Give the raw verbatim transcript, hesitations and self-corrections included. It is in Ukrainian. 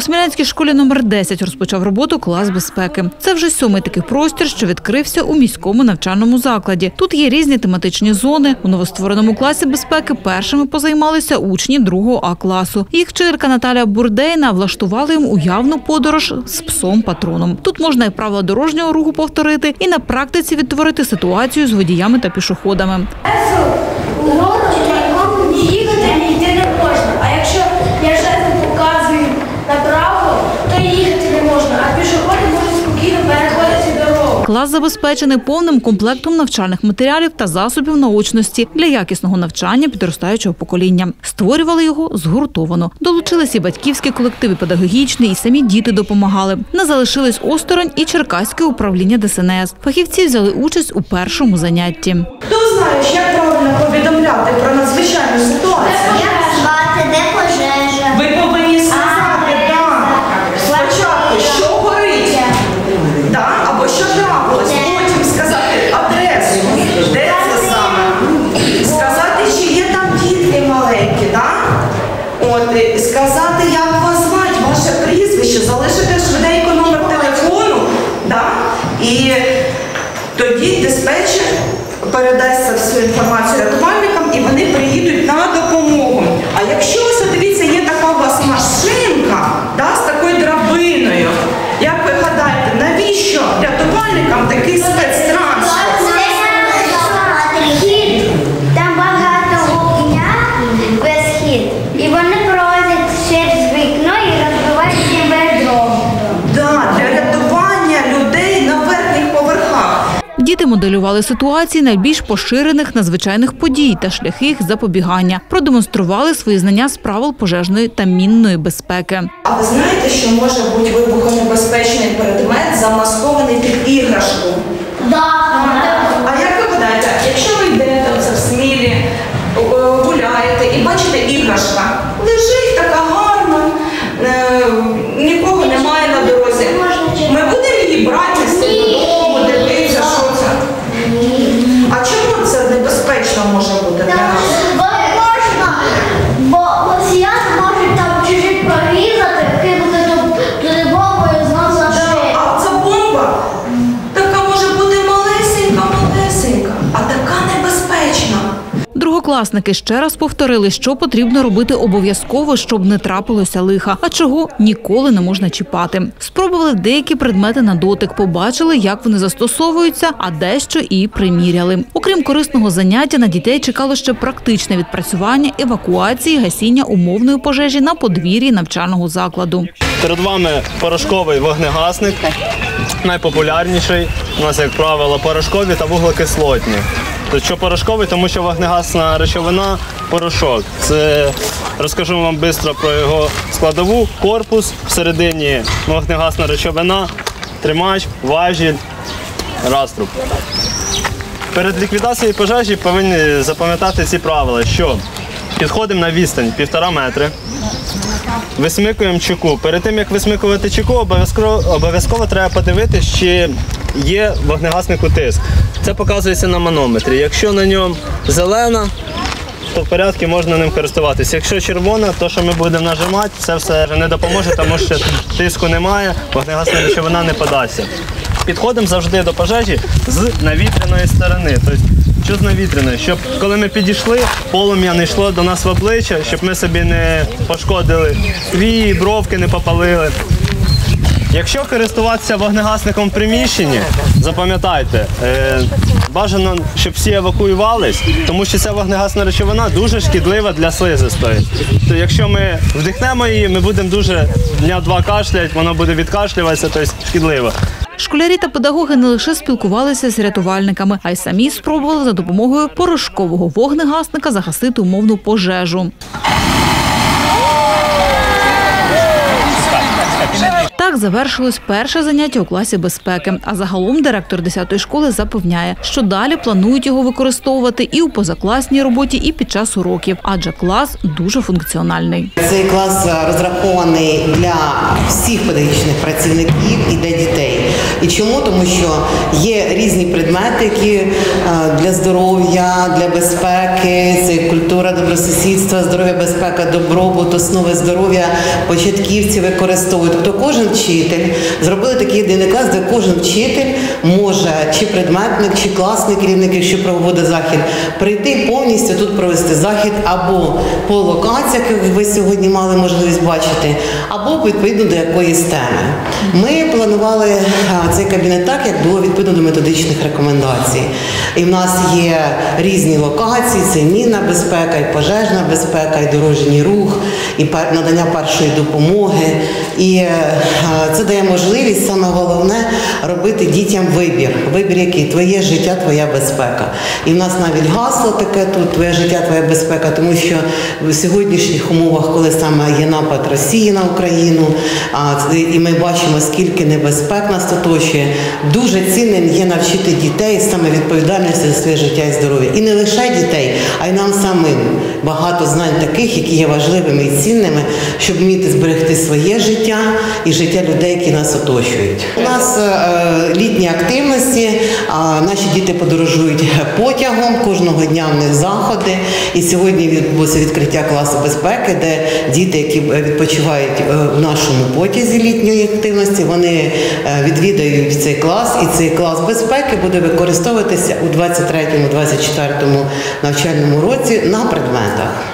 Смілянській школі номер десять розпочав роботу клас безпеки. Це вже сьомий такий простір, що відкрився у міському навчальному закладі. Тут є різні тематичні зони. У новоствореному класі безпеки першими позаймалися учні другого А класу. Їх вчителька Наталія Бурдейна влаштувала їм уявну подорож з псом-патроном. Тут можна і правила дорожнього руху повторити, і на практиці відтворити ситуацію з водіями та пішоходами. А якщо я жестом показую направо, то їхати не можна, а пішоходи можуть спокійно переходити дорогу. Клас забезпечений повним комплектом навчальних матеріалів та засобів наочності для якісного навчання підростаючого покоління. Створювали його згуртовано. Долучилися і батьківські колективи, педагогічні, і самі діти допомагали. Не залишились осторонь і Черкаське управління Де Ес Ен Ес. Фахівці взяли участь у першому занятті. Хто знає, як правильно повідомляти про надзвичайну ситуацію? Де пожежа? Ви повинні сказати, так, спочатку, що горить, так, або що трапилось, потім сказати адресу, де це саме, сказати, чи є там дітки маленькі, так, от, і сказати, як вас звати, ваше прізвище, залишити швиденько номер телефону, так, і тоді диспетчер передасть всю інформацію рятувальникам, і вони приїдуть на допомогу. А якщо, ось, дивіться, є така у вас машинка, да, з такою драбиною, як ви гадаєте, навіщо рятувальникам такий спецтранспорт? Там багато вогня без хід, і вони пролазять через вікно і розбивають їм ведро. Да, для рятування людей на верхніх поверхах. Діти моделювали ситуації найбільш поширених надзвичайних подій та шляхи їх запобігання. Продемонстрували свої знання з правил пожежної та мінної безпеки. А ви знаєте, що може бути вибухонебезпечний предмет, замаскований під іграшку? Да. А як ви гадаєте, якщо ви йдете оце в Смілі, гуляєте і бачите іграшка, лежить така гарна, е, нікого немає на дорозі, ми будемо її брати з додому, дивитися, що це? А чому це небезпечно може бути для нас? Бо можна, бо росіяни можуть там чужих прорізати, кинути туди бомбу і знову зашити. А ця бомба така може бути малесенька, малесенька, а така небезпечна. Другокласники ще раз повторили, що потрібно робити обов'язково, щоб не трапилося лиха, а чого ніколи не можна чіпати. Спробували деякі предмети на дотик, побачили, як вони застосовуються, а дещо і приміряли. Окрім корисного заняття, на дітей чекало ще практичне відпрацювання евакуації, гасіння умовної пожежі на подвір'ї навчального закладу. Перед вами порошковий вогнегасник, найпопулярніший. У нас, як правило, порошкові та вуглекислотні. Тобто, що порошковий, тому що вогнегасна речовина – порошок. Це, розкажу вам швидко про його складову. Корпус, всередині вогнегасна речовина, тримач, важіль, раструб. Перед ліквідацією пожежі повинні запам'ятати ці правила, що підходимо на відстань півтора метри, висмикуємо чеку. Перед тим, як висмикувати чеку, обов'язково, обов'язково треба подивитися, чи є вогнегасник утиск. Це показується на манометрі. Якщо на ньому зелена, то в порядку можна ним користуватися. Якщо червона, то, що ми будемо нажимати, це все не допоможе, тому що тиску немає, вогнегасна речовина не подасться. Підходимо завжди до пожежі з навітряної сторони. Тобто, що з навітряної? Щоб коли ми підійшли, полум'я не йшло до нас в обличчя, щоб ми собі не пошкодили вії, бровки не попалили. Якщо користуватися вогнегасником в приміщенні, запам'ятайте, е, бажано, щоб всі евакуювались, тому що ця вогнегасна речовина дуже шкідлива для слизистої. То якщо ми вдихнемо її, ми будемо дуже дня-два кашляти, воно буде відкашлюватися, тобто шкідливо. Школярі та педагоги не лише спілкувалися з рятувальниками, а й самі спробували за допомогою порошкового вогнегасника загасити умовну пожежу. Так завершилось перше заняття у класі безпеки. А загалом директор десятої школи запевняє, що далі планують його використовувати і у позакласній роботі, і під час уроків, адже клас дуже функціональний. Цей клас розрахований для всіх педагогічних працівників і для дітей. І чому? Тому що є різні предмети, які е, для здоров'я, для безпеки, це культура добросусідства, здоров'я, безпека, добробут, основи здоров'я початківці використовують. Тобто кожен вчитель, зробили такий єдиний клас, де кожен вчитель може, чи предметник, чи класний керівник, якщо проводить захід, прийти і повністю тут провести захід або по локаціях, як ви сьогодні мали можливість бачити, або відповідно до якоїсь теми. Ми планували а, цей кабінет так, як було відповідно до методичних рекомендацій. І в нас є різні локації, це і мінна безпека, і пожежна безпека, і дорожній рух, і пер- надання першої допомоги. І а, це дає можливість, саме головне, робити дітям вибір. Вибір який? Твоє життя, твоя безпека. І в нас навіть гасло таке тут, твоє життя, твоя безпека, тому що в сьогоднішніх умовах, коли саме є напад Росії на Україну, а, і ми бачимо, скільки небезпек нас оточує, дуже цінним є навчити дітей саме відповідальності за своє життя і здоров'я. І не лише дітей, а й нам самим. Багато знань таких, які є важливими і цінними, щоб вміти зберегти своє життя і життя людей, які нас оточують. У нас е, літні активності, а наші діти подорожують потягом, кожного дня в них заходи. І сьогодні відбулося відкриття класу безпеки, де діти, які відпочивають в нашому потязі літньої активності, вони відвідають цей клас, і цей клас безпеки буде використовуватися у двадцять третьому - двадцять четвертому навчальному році на предметах.